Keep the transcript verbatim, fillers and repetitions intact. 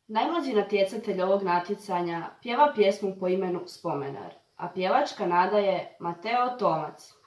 Najmlađi natjecatelj ovog natjecanja pjeva pjesmu po imenu Spomenar, a pjevačka nada je Mateo Tomac.